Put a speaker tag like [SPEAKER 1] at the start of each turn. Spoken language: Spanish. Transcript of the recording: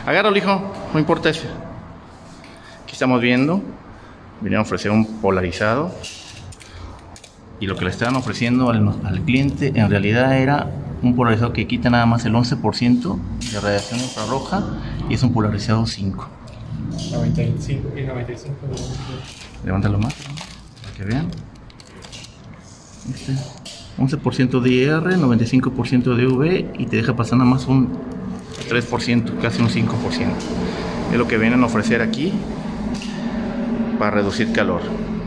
[SPEAKER 1] Agárralo, hijo, no importa ese. Aquí estamos viendo, vinieron a ofrecer un polarizado. Y lo que le estaban ofreciendo al cliente en realidad era un polarizado que quita nada más el 11% de radiación infrarroja y es un polarizado 5.
[SPEAKER 2] 95 y 95.
[SPEAKER 1] Levántalo más para que vean. 11% de IR, 95% de UV y te deja pasar nada más un 3%, casi un 5%. Es lo que vienen a ofrecer aquí para reducir calor.